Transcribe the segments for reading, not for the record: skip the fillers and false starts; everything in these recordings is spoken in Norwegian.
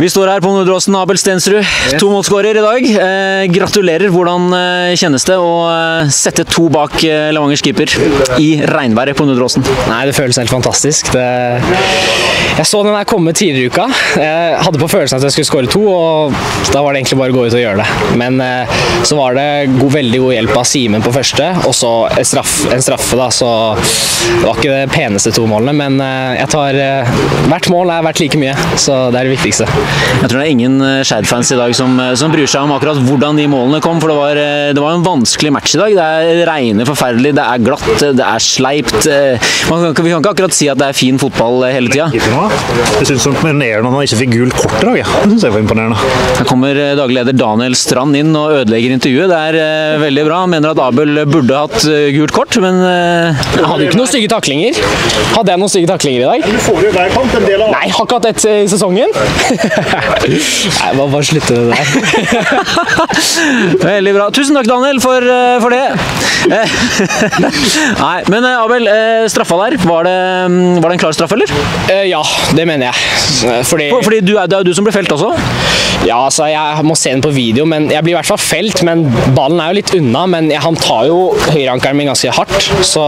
Vi står her på Nordåsen, Abel Stensrud, 2-målsskårer i dag. Gratulerer, hvordan kjennes det å sette 2 bak Lavangers keeper i regnværet på Nordåsen? Nei, det føles helt fantastisk. Jeg så den her komme tidligere i uka. Jeg hadde på følelsen at jeg skulle skåre 2, og da var det egentlig bare å gå ut og gjøre det. Men så var det veldig god hjelp av Simen på første, og så en straffe da, så det var ikke det peneste 2 målene, men jeg tar hvert mål er verdt like mye, så det er det viktigste. Jeg tror det er ingen Skeid-fans i dag som bryr seg om akkurat hvordan de målene kom, for det var en vanskelig match i dag. Det regner forferdelig, det er glatt, det er sleipt. Vi kan ikke akkurat si at det er fin fotball hele tida. Jeg synes det var imponerende når man ikke fikk gult kort i dag. Det synes jeg var imponerende. Her kommer daglig leder Daniel Strand inn og ødelegger intervjuet. Det er veldig bra. Han mener at Abel burde hatt gult kort, men jeg hadde ikke noen stygge taklinger. Hadde jeg noen stygge taklinger i dag? Du får jo hver kamp en del av. Nei, jeg har ikke hatt ett i sesongen. Nei, bare slutte det der. Veldig bra. Tusen takk, Daniel, for det. Nei, men Abel, straffa der, var det en klar straff, eller? Ja, det mener jeg. Fordi det er du som ble felt også? Ja, altså, jeg må se den på video, men jeg blir i hvert fall felt, men ballen er jo litt unna, men han tar jo høyreankeren min ganske hardt, så...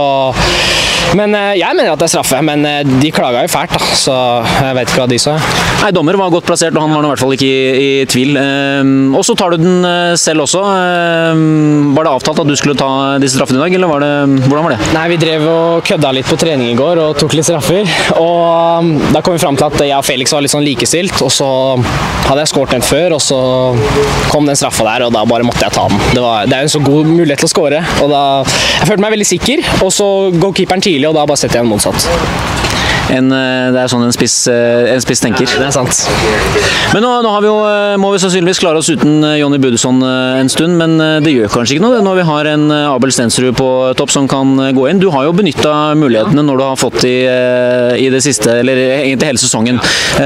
Men jeg mener at det er straffe, men de klaget jo fælt da, så jeg vet ikke hva de sa. Nei, dommer var godt plassert, og han var i hvert fall ikke i tvil. Og så tar du den selv også. Var det avtalt at du skulle ta disse straffene i dag, eller hvordan var det? Nei, vi drev og kødda litt på trening i går og tok litt straffer, og da kom vi frem til at jeg og Felix var litt sånn likestilt, og så hadde jeg skåret den før, og så kom den straffa der, og da bare måtte jeg ta den. Det er jo en så god mulighet til å skåre, og da jeg følte meg veldig sikker, og så går keeperen tidlig, og da bare setter jeg den motsatt. Det er sånn en spiss tenker. Ja, det er sant. Men nå må vi sannsynligvis klare oss uten Jonny Budesson en stund, men det gjør kanskje ikke noe når vi har en Abel Stensrud på topp som kan gå inn. Du har jo benyttet mulighetene når du har fått i det siste, eller egentlig hele sesongen.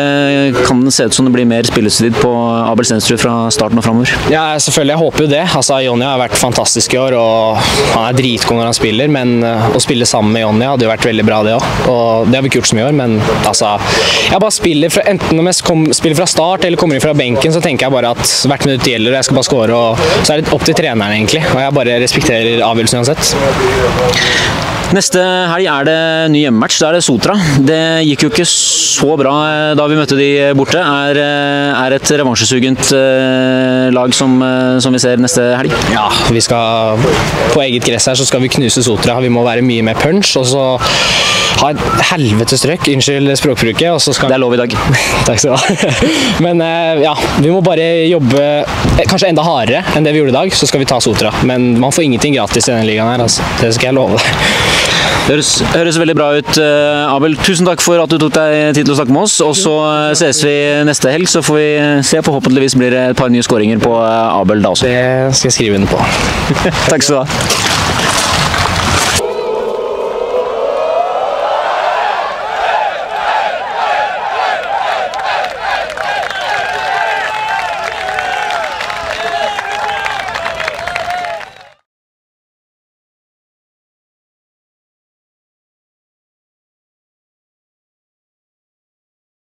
Kan det se ut som det blir mer spillestid på Abel Stensrud fra starten og fremover? Ja, selvfølgelig. Jeg håper jo det. Altså, Jonny har vært fantastisk i år, og han er dritgod når han spiller, men å spille sammen med Jonny hadde jo vært veldig bra det også. Og det har vi ikke gjort så mye i år, men altså, jeg bare spiller enten om jeg spiller fra start eller kommer inn fra benken, så tenker jeg bare at hvert minutt gjelder, jeg skal bare score, og så er det opp til treneren egentlig, og jeg bare respekterer avgjørelsen uansett. Neste helg er det ny hjemmematch, da er det Sotra. Det gikk jo ikke så bra da vi møtte de borte. Er et revansjesugent lag som vi ser neste helg? Ja, vi skal på eget gress her, så skal vi knuse Sotra. Vi må være mye mer punch, og så ha et helvetes trøkk, unnskyld språkbruket, og så skal... Det er lov i dag. Takk skal du ha. Men ja, vi må bare jobbe kanskje enda hardere enn det vi gjorde i dag, så skal vi ta Sotra. Men man får ingenting gratis i denne ligaen her, altså. Det skal jeg love deg. Det høres veldig bra ut, Abel. Tusen takk for at du tok deg tid til å snakke med oss, og så ses vi neste helg, så får vi se, forhåpentligvis blir det et par nye skåringer på Abel da også. Det skal jeg skrive under på. Takk skal du ha.